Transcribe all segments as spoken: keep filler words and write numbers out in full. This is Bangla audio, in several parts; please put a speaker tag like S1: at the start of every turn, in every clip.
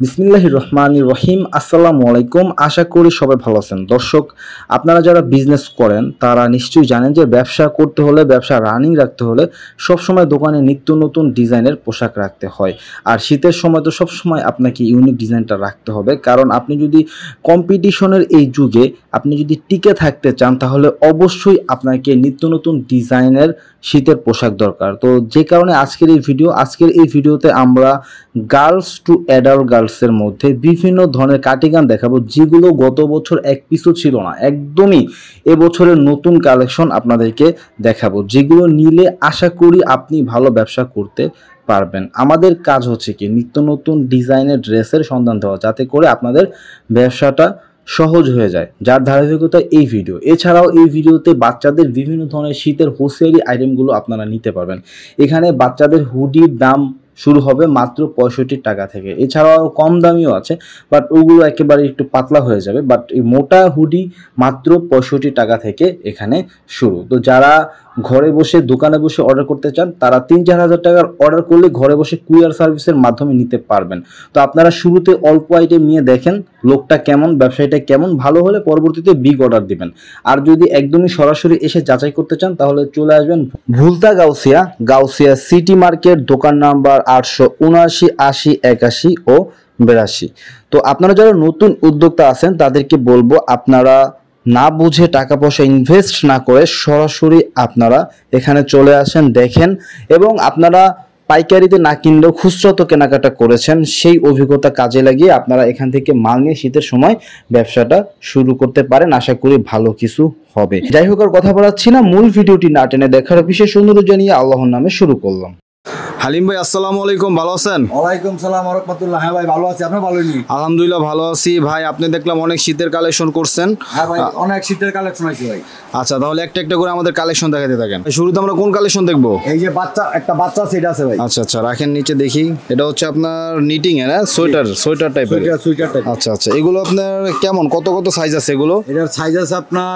S1: বিসমিল্লাহির রহমানির রহিম। আসসালামু আলাইকুম। আশা করি সবাই ভালো আছেন। দর্শক, আপনারা যারা বিজনেস করেন তারা নিশ্চয়ই জানেন যে ব্যবসা করতে হলে, ব্যবসা রানিং রাখতে হলে সবসময় দোকানে নিত্য নতুন ডিজাইনের পোশাক রাখতে হয়। আর শীতের সময় তো সবসময় আপনাকে ইউনিক ডিজাইনটা রাখতে হবে, কারণ আপনি যদি কম্পিটিশনের এই যুগে আপনি যদি টিকে থাকতে চান তাহলে অবশ্যই আপনাকে নিত্য নতুন ডিজাইনের শীতের পোশাক দরকার। তো যে কারণে আজকের এই ভিডিও আজকের এই ভিডিওতে আমরা গার্লস টু অ্যাডাল্ট গার্লসের মধ্যে বিভিন্ন ধরনের কার্ডিগান দেখাবো, যেগুলো গত বছর এক পিসও ছিল না, একদমই এবছরের নতুন কালেকশন আপনাদেরকে দেখাবো, যেগুলো নিলে আশা করি আপনি ভালো ব্যবসা করতে পারবেন। আমাদের কাজ হচ্ছে কি নিত্য নতুন ডিজাইনের ড্রেসের সন্ধান দেওয়া, যাতে করে আপনাদের ব্যবসাটা সহজ হয়ে যায়, যার ধারাবাহিকতা এই ভিডিও। এছাড়াও এই ভিডিওতে বাচ্চাদের বিভিন্ন ধরনের শীতের হোসিয়ারি আইটেমগুলো আপনারা নিতে পারবেন। এখানে বাচ্চাদের হুডির দাম শুরু হবে মাত্র পঁয়ষট্টি টাকা থেকে। এছাড়াও কম দামিও আছে, বাট ওগুলো একেবারে একটু পাতলা হয়ে যাবে। বাট এই মোটা হুডি মাত্র পঁয়ষট্টি টাকা থেকে এখানে শুরু। তো যারা ঘরে বসে দোকানে বসে অর্ডার করতে চান তারা তিন চার হাজার টাকার অর্ডার করলে ঘরে বসে কুরিয়ার সার্ভিসের মাধ্যমে নিতে পারবেন। তো আপনারা শুরুতে অল্প আইটেম নিয়ে দেখেন লোকটা কেমন, ব্যবসায়ীটা কেমন, ভালো হলে পরবর্তীতে বিগ অর্ডার দিবেন। আর যদি একদমই সরাসরি এসে যাচাই করতে চান তাহলে চলে আসবেন ভুলতা গাউসিয়া গাউসিয়া সিটি মার্কেট, দোকান নাম্বার আটশো উনআশি আশি একাশি ও বিরাশি। তো আপনারা যারা নতুন উদ্যোক্তা আছেন তাদেরকে বলবো আপনারা না বুঝে টাকা পয়সা ইনভেস্ট না করে সরাসরি আপনারা এখানে চলে আসেন, দেখেন, এবং আপনারা পাইকারিতে না কিনলেও খুচরা তো কেনাকাটা করেছেন, সেই অভিজ্ঞতা কাজে লাগিয়ে আপনারা এখান থেকে মাল নিয়ে শীতের সময় ব্যবসাটা শুরু করতে পারেন। আশা করি ভালো কিছু হবে। যাই হোক, আর কথা বলাচ্ছি না, মূল ভিডিওটি না টেনে দেখার বিশেষ অনুরোধ জানিয়ে আল্লাহর নামে শুরু করলাম।
S2: হালিম ভাই, আসসালামু আলাইকুম, ভালো আছেন?
S3: ওয়ালাইকুম সালাম ওয়া রাহমাতুল্লাহ। হ্যাঁ ভাই, ভালো আছি। আপনি ভালো নেই?
S2: আলহামদুলিল্লাহ ভালো আছি ভাই। আপনি দেখলাম অনেক শীতের কালেকশন করছেন।
S3: হ্যাঁ ভাই, অনেক শীতের কালেকশন আছে ভাই।
S2: আচ্ছা, তাহলে একটা একটা করে আমাদের কালেকশন দেখাতে থাকেন। শুরুতে আমরা কোন কালেকশন দেখবো?
S3: এই যে বাচ্চা, একটা বাচ্চা সেট আছে ভাই।
S2: আচ্ছা আচ্ছা, রাখেন নিচে দেখি। এটা হচ্ছে আপনার নিটিং এর, হ্যাঁ, সোয়েটার সোয়েটার টাইপের।
S3: Sweater sweater type.
S2: আচ্ছা আচ্ছা, এগুলো আপনার কেমন, কত কত সাইজ আছে এগুলো?
S3: এটার সাইজ আছে আপনার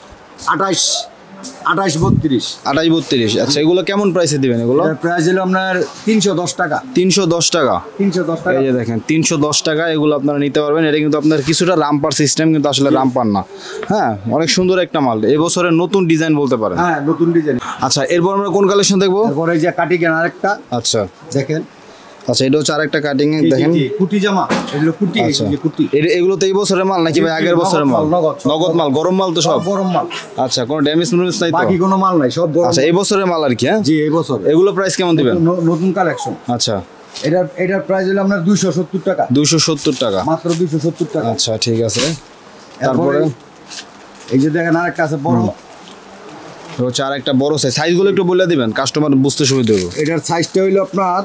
S3: আঠাশ আঠাশ বত্রিশ
S2: আঠাশ বত্রিশ। আচ্ছা, এগুলো কেমন প্রাইসে দিবেন? এগুলো
S3: এটার প্রাইস হলো আপনার তিনশো দশ টাকা।
S2: তিনশো দশ টাকা।
S3: তিনশো দশ টাকা।
S2: এই যে দেখেন তিনশো দশ টাকা, এগুলো আপনারা নিতে পারবেন। এটা কিন্তু আপনার কিছুটা রামপার সিস্টেম, কিন্তু আসলে রামপার না। হ্যাঁ, অনেক সুন্দর একটা মাল, এবছরের নতুন ডিজাইন বলতে পারেন।
S3: হ্যাঁ, নতুন ডিজাইন।
S2: আচ্ছা, এরপর আমরা কোন কালেকশন দেখবো?
S3: তারপরে এই যে কাটিং আরেকটা।
S2: আচ্ছা
S3: দেখেন।
S2: আচ্ছা, এটা হচ্ছে আরেকটা কাটিং এ, দেখেন
S3: কুটি জামা, এগুলো কুটি।
S2: আচ্ছা,
S3: এই যে কুটি।
S2: এগুলো তো এই বছরের মাল নাকি ভাই আগের বছরের মাল? নগদ মাল, গরম মাল তো সব?
S3: গরম মাল।
S2: আচ্ছা, কোনো ড্যামেজ ম্যামেজ নাই তো?
S3: বাকি কোনো মাল নাই, সব গরম।
S2: আচ্ছা, এই বছরের মাল আর কি? হ্যাঁ
S3: জি, এই বছর।
S2: এগুলো প্রাইস কেমন দিবেন?
S3: নতুন কালেকশন।
S2: আচ্ছা,
S3: এটার এটার প্রাইস হলো আপনার দুইশো সত্তর টাকা।
S2: দুইশো সত্তর টাকা
S3: মাত্র দুইশো সত্তর টাকা।
S2: আচ্ছা, ঠিক আছে।
S3: তারপরে এই যে দেখেন আরেকটা আছে বড়।
S2: হচ্ছে আর একটা বড় সাইজ। সাইজগুলো একটু বলে দিবেন, কাস্টমার বুঝতে সুবিধা হবে।
S3: এটার সাইজটা হইলো আপনার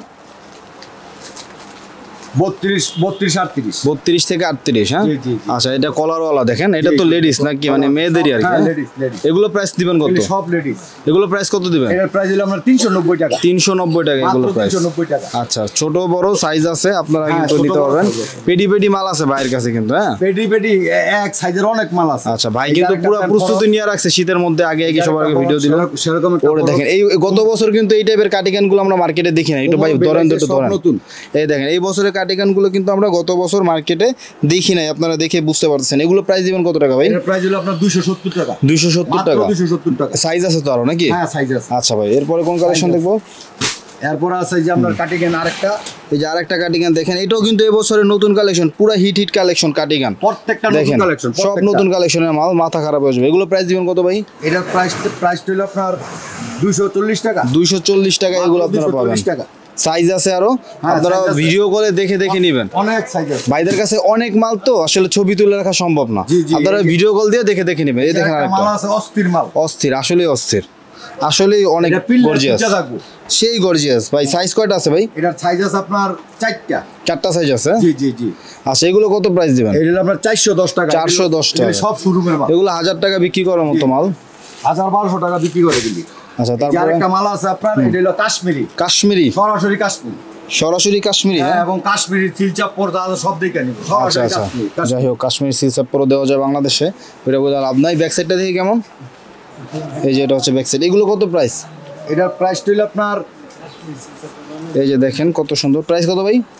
S3: বত্রিশ বত্রিশ আটত্রিশ।
S2: বত্রিশ থেকে আটত্রিশ। হ্যাঁ,
S3: জি, জি, জি।
S2: আচ্ছা, এটা কলারওয়ালা দেখেন। এটা তো লেডিস নাকি, মানে মেয়েদেরই আর কি?
S3: হ্যাঁ, লেডিস লেডিস।
S2: এগুলো প্রাইস দিবেন কত?
S3: সব লেডিস।
S2: এগুলো প্রাইস কত দিবেন?
S3: এটার প্রাইস হলো আপনার তিনশো নব্বই টাকা।
S2: তিনশো নব্বই টাকা এগুলো প্রাইস।
S3: তিনশো নব্বই টাকা।
S2: আচ্ছা, ছোট বড় সাইজ আছে, আপনারা
S3: হ্যাঁ,
S2: কিন্তু
S3: ছোট
S2: নিতে
S3: বড়
S2: পারবেন।
S3: size আছে।
S2: পেডি পেডি মাল আছে ভাইয়ের কাছে কিন্তু। হ্যাঁ,
S3: পেডি পেডি এক সাইজের অনেক মাল আছে।
S2: আচ্ছা, ভাই কিন্তু পুরো প্রস্তুতি নিয়ে রাখছে শীতের মধ্যে, আগে আগে সবার আগে ভিডিও দিল।
S3: সেরকম
S2: ওরে দেখেন, এই গত বছর কিন্তু এই টাইপের কাটিগান গুলো আমরা মার্কেটে দেখি না। একটু ভাই ধরেন তো, ধরেন। এই দেখেন, এই বছরের কাটিগান গুলো কিন্তু আমরা গত বছর মার্কেটে দেখি নাই, আপনারা দেখে বুঝতে পারতেছেন। এগুলো প্রাইস দিবেন কত টাকা ভাই?
S3: এর প্রাইস হলো আপনার দুইশো সত্তর টাকা।
S2: দুইশো সত্তর টাকা।
S3: দুইশো সত্তর টাকা।
S2: সাইজ আছে তো আরো নাকি?
S3: হ্যাঁ, সাইজ আছে।
S2: আচ্ছা ভাই, এরপরে কোন কালেকশন দেখবো?
S3: এরপর আছে যে আপনার কাটিং আরেকটা।
S2: এই যে আরেকটা কাটিগান দেখেন, এটাও কিন্তু এই বছরের নতুন কালেকশন, পুরো হিট হিট কালেকশন কাটিগান।
S3: প্রত্যেকটা নতুন কালেকশন,
S2: সব নতুন কালেকশনের মাল, মাথা খারাপ হয়ে যাবে। এগুলো প্রাইস দিবেন কত ভাই?
S3: এটার প্রাইস প্রাইস হলো আপনার দুইশো চল্লিশ টাকা।
S2: দুইশো চল্লিশ টাকা এগুলো আপনারা পাবেন। সাইজ আছে আরো, আপনারা ভিডিও কলে দেখে দেখে নেবেন।
S3: অনেক সাইজ আছে
S2: ভাইদের কাছে, অনেক মাল তো আসলে ছবি তুলে রাখা সম্ভব না। আপনারা ভিডিও কল দিয়ে দেখে দেখে নেবেন। এই দেখেন আরেকটা
S3: মাল আছে, অস্থির মাল।
S2: অস্থির, আসলে অস্থির, আসলে অনেক গর্জিয়াস, সেই গর্জিয়াস। ভাই সাইজ কয়টা আছে ভাই?
S3: এটার সাইজ আছে আপনার চারটা।
S2: চারটা সাইজ আছে?
S3: জি জি জি।
S2: আচ্ছা, এগুলো কত প্রাইস দিবেন?
S3: এগুলো আপনার চারশো দশ টাকা।
S2: চারশো দশ টাকা
S3: সব শোরুমের মাল।
S2: এগুলো হাজার টাকা বিক্রি করার মতো মাল।
S3: হাজার বারোশো টাকা বিক্রি করে দিলি।
S2: আচ্ছা, তারপরে
S3: আরেকটা মাল আছে আপনার, এটা হলো কাশ্মীরি।
S2: কাশ্মীরি,
S3: সরাসরি কাশ্মীরি।
S2: সরাসরি কাশ্মীরি।
S3: হ্যাঁ, এবং কাশ্মীরি সিলচাপ পর্দা সব দেখে নিব।
S2: আচ্ছা আচ্ছা, যাই হোক, কাশ্মীরি সিলচাপ পরে দেওয়া যায় বাংলাদেশে, ওইটা বোঝা লাভ নাই। ব্যাক সাইডটা দেখি কেমন। এই যে এটা হচ্ছে ব্যাক সাইড। এগুলো কত প্রাইস?
S3: এটার প্রাইস হলো আপনার,
S2: এই যে দেখেন কত সুন্দর। প্রাইস কত ভাই?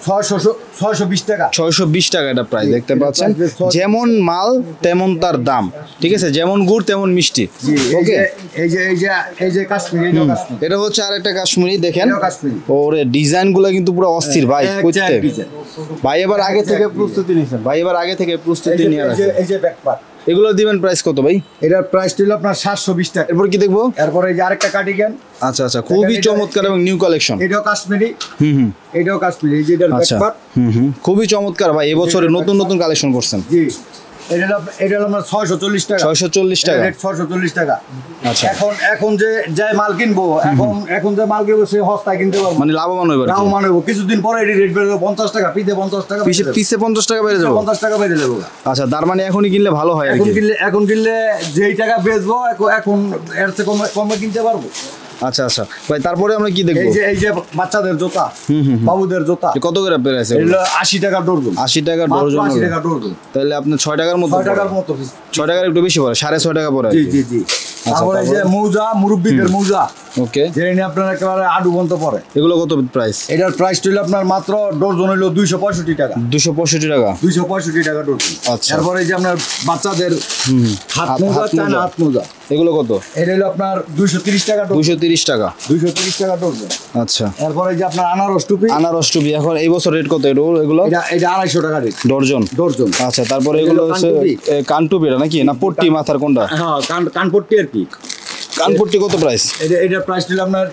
S3: ছয়শো ছয়শো বিশ টাকা
S2: ছয়শো বিশ টাকা এটা প্রাইস দেখতে
S3: এটা
S2: পাচ্ছেন।
S3: price ছয়শো-
S2: যেমন মাল তেমন তার দাম, ঠিক আছে, যেমন গুড় তেমন মিষ্টি।
S3: জি এই
S2: ওকে,
S3: যে এই যে এই যে এই যে কাশ্মীরি এইটাও কাশ্মীরি
S2: এটা হচ্ছে আরেকটা কাশ্মীরি, দেখেন
S3: এটাও কাশ্মীরি।
S2: ওরে ডিজাইন গুলো কিন্তু পুরো অস্থির ভাই।
S3: এক
S2: করতে
S3: চার ডিজাইন।
S2: ভাই এবার আগে
S3: এক
S2: থেকে
S3: চার
S2: প্রস্তুতি নিয়েছেন, ভাই এবার আগে থেকে
S3: এই
S2: প্রস্তুতি
S3: যে-
S2: নিয়ে
S3: এই যে
S2: রাখেন।
S3: এই যে ব্যাকপার্ট
S2: এগুলো দিবেন প্রাইস কত ভাই?
S3: এটার প্রাইস ছিল আপনার সাতশো বিশ টাকা।
S2: এরপর কি দেখবো?
S3: এরপরে এই যে আরেকটা কার্ডিগান,
S2: আচ্ছা আচ্ছা, খুবই
S3: এটা-
S2: চমৎকার এবং নিউ কালেকশন।
S3: এটাও কাশ্মীরি,
S2: হুম হুম,
S3: এটাও কাশ্মীরি। এই যে এটার
S2: আচ্ছা
S3: ব্যাকপার্ট,
S2: হুম হুম, খুবই চমৎকার ভাই, এবছরে নতুন নতুন কালেকশন করছেন।
S3: জি এটা হলো এটা হলো আপনার ছয়শো চল্লিশ টাকা।
S2: ছয়শো চল্লিশ টাকা।
S3: ছয়শো চল্লিশ টাকা।
S2: আচ্ছা।
S3: এখন এখন যে যে মাল কিনবো, এখন এখন যে মাল কিনবো সে সস্তায় কিনতে পারবো,
S2: মানে লাভবান হবে আর কি।
S3: তাও মানে কিছুদিন পরে এটি রেট বেড়ে যাবে পঞ্চাশ টাকা, পিসে পঞ্চাশ টাকা,
S2: পিসে পিসে পঞ্চাশ টাকা বেড়ে যাবো।
S3: পঞ্চাশ টাকা বেড়ে যাবে।
S2: আচ্ছা, তার মানে এখনই কিনলে ভালো হয় আর
S3: এখন
S2: কি।
S3: কিনলে এখন কিনলে যেই টাকা বেচবো এখন এখন এর চেয়ে কমে কমে কিনতে পারবো।
S2: আচ্ছা আচ্ছা ভাই, তারপরে আমরা কি দেখবো?
S3: এই যে এই যে বাচ্চাদের জুতা, বাবুদের জুতা,
S2: এ কত করে প্রাইস?
S3: এগুলো আশি টাকা ডর্জন।
S2: আশি টাকা
S3: মাত্র
S2: ডর্জন
S3: আশি
S2: হলো।
S3: টাকা ডর্জন।
S2: তাহলে আপনি ছয় টাকার মতো
S3: ছয় টাকার
S2: পড়ে।
S3: মতো piece।
S2: ছয় টাকার একটু বেশি পড়ে, সাড়ে ছয় টাকা পড়ে আর
S3: জি
S2: কি।
S3: জি জি। তারপরে এই যে
S2: তারপরে?
S3: মৌজা, মুরব্বীদের মৌজা,
S2: ওকে,
S3: যেটা নিয়ে আপনার একেবারে আডু বন্ধ পড়ে।
S2: এগুলো কত প্রাইস?
S3: এটার প্রাইস হইলো আপনার মাত্র ডর্জন হইলো দুইশো পঁয়ষট্টি টাকা।
S2: দুশো পঁয়ষট্টি টাকা।
S3: দুইশো পঁয়ষট্টি টাকা ডর্জন।
S2: আচ্ছা।
S3: তারপরে এই যে আপনার বাচ্চাদের হাত
S2: হাত-
S3: মোজা,
S2: হাত
S3: চায়না
S2: মোজা।
S3: হাত মোজা,
S2: এগুলো কত?
S3: এটা হলো আপনার দুইশো তিরিশ টাকা ডর্জন।
S2: দুশো তিরিশ টাকা।
S3: দুইশো তিরিশ টাকা ডর্জন।
S2: আচ্ছা,
S3: এরপরে এই যে আপনার আনারস টুপি,
S2: আনারস টুপি এখন এই বছর রেট কত এগুলো? এগুলো
S3: এটা এটা আড়াইশো টাকা রেট
S2: ডর্জন।
S3: ডর্জন।
S2: আচ্ছা, তারপরে
S3: এগুলো
S2: এগুলো হচ্ছে
S3: কানটুপি।
S2: এ, কানটুপিটা নাকি না পট্টি মাথার কোনটা?
S3: হ্যাঁ কান কানপট্টি আর কি।
S2: কানপট্টি কত প্রাইস?
S3: এটা এটার প্রাইস ছিল আপনার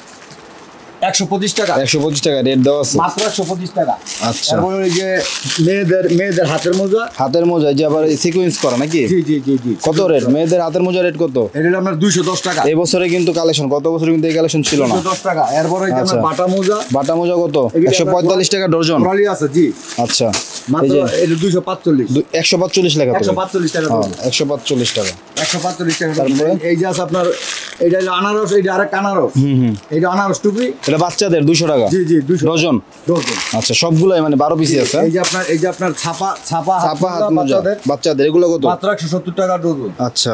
S3: একশো পঁচিশ টাকা,
S2: একশো পঁচিশ টাকা রেট দেওয়া আছে।
S3: মাত্র একশো পঁচিশ টাকা।
S2: আচ্ছা।
S3: তারপরে ওই যে মেয়েদের মেয়েদের হাতের মোজা,
S2: হাতের মোজা যে আবার সিকোয়েন্স করা নাকি?
S3: জি জি জি জি।
S2: কত রেট মেয়েদের হাতের মোজা রেট কত?
S3: এটা হলো আপনার দুইশো দশ টাকা।
S2: এই বছরে কিন্তু কালেকশন, গত বছরে কিন্তু এই কালেকশন ছিল না।
S3: দুইশো দশ টাকা। এরপরে এই যে
S2: আচ্ছা।
S3: আপনার বাটা মোজা,
S2: বাটা মোজা কত?
S3: এগুলো
S2: একশো পঁয়তাল্লিশ টাকা ডর্জন।
S3: ট্রলি আছে জি,
S2: আচ্ছা, এই
S3: মাত্র
S2: যে
S3: এটা দুইশো পাঁচচল্লিশ।
S2: একশো পাঁচচল্লিশ টাকা।
S3: একশো পাঁচচল্লিশ টাকা
S2: হ্যাঁ,
S3: ডজন।
S2: একশো পাঁচচল্লিশ টাকা।
S3: একশো পাঁচচল্লিশ টাকা ডজন।
S2: তারপরে?
S3: এই যে আছে আপনার এইটা হলো আনারস, এইটা আরেক আনারস, এইটা আনারস টুপি,
S2: এটা বাচ্চাদের দুশো টাকা
S3: জি জি দুইশো
S2: ডজন।
S3: ডজন।
S2: আচ্ছা, সবগুলাই মানে বারো পিসি আছে।
S3: এই যে আপনার এই যে আপনার ছাপা ছাপা হাত
S2: চাপা হাত
S3: মোজা
S2: মোজা
S3: বাচ্চাদের
S2: বাচ্চাদের এগুলো কত?
S3: মাত্র একশো সত্তর টাকা ডজন।
S2: আচ্ছা,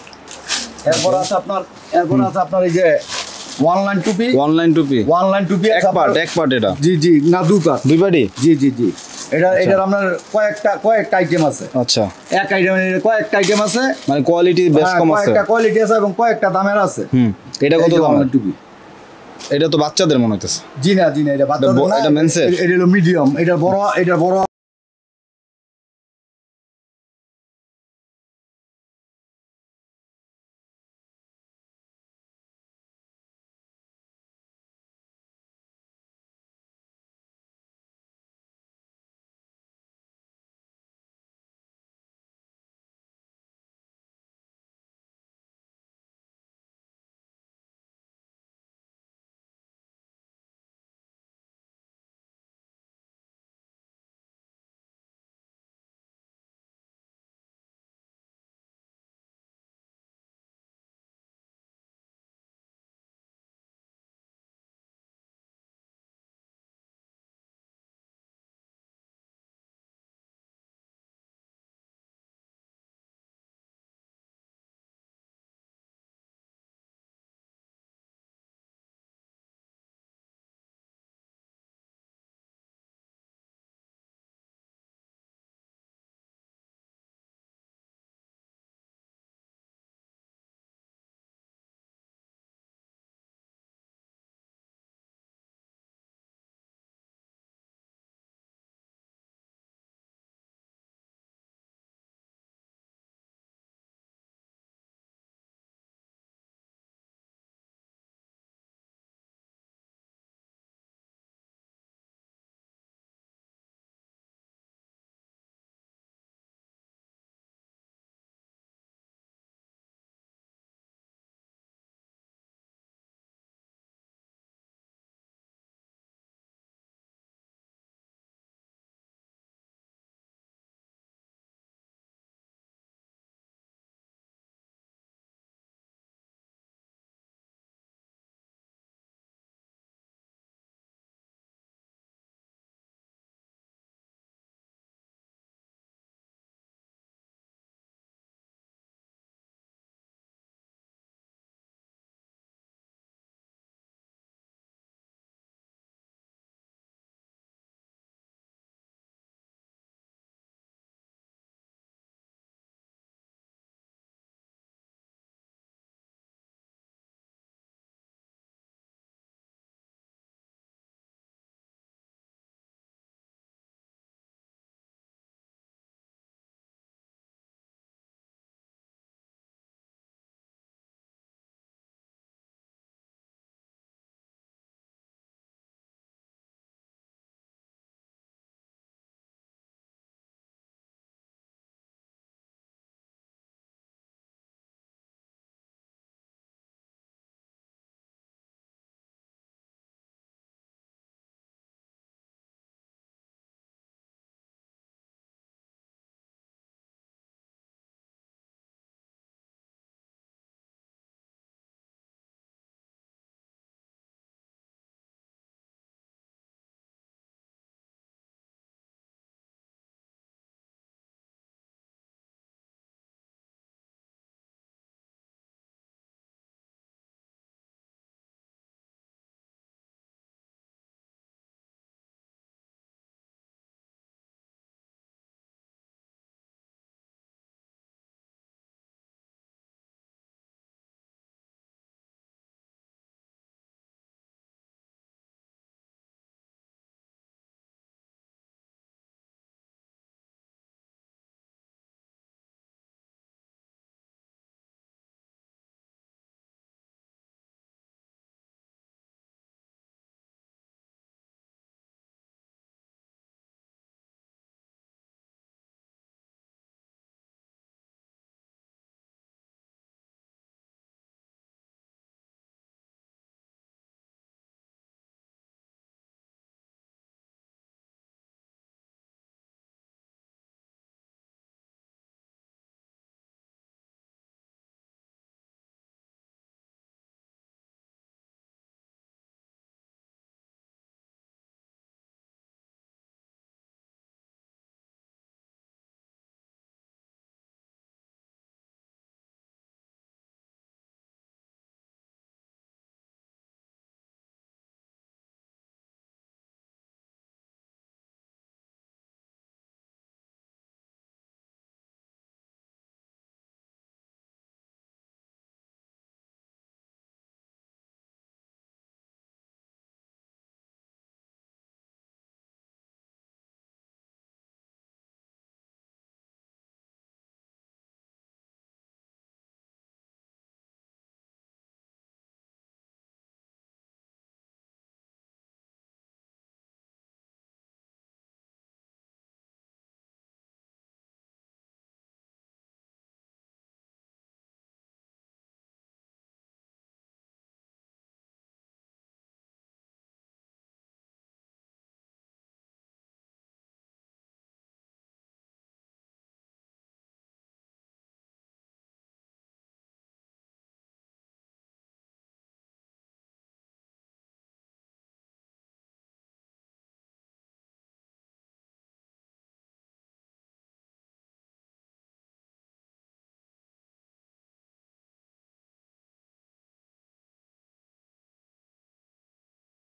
S3: এরপর আছে আপনার এরপর আছে আপনার এই যে অনলাইন টুপি,
S2: অনলাইন টুপি
S3: অনলাইন টুপি
S2: এক
S3: আছে
S2: পার্ট,
S3: আপনার-
S2: এক পার্ট এটা
S3: জি জি না দুই পার্ট।
S2: দুই পার্টি।
S3: জি জি জি। এটা এটার আপনার কয়েকটা কয়েকটা আইটেম আছে,
S2: আচ্ছা,
S3: এক আইটেম কয়েকটা আইটেম আছে,
S2: মানে কোয়ালিটি বেশ
S3: হ্যাঁ,
S2: কম আছে।
S3: কয়েকটা কোয়ালিটি আছে এবং কয়েকটা দামের আছে।
S2: হুম, এটা
S3: এই
S2: কত
S3: যে
S2: দাম?
S3: অনলাইন টুপি।
S2: এটা তো বাচ্চাদের মনে হইতেছে।
S3: জি না জি না এটা বাচ্চাদের
S2: ব-
S3: না,
S2: এটা men's এর?
S3: এটা হলো মিডিয়াম, এটা বড় এটা বড়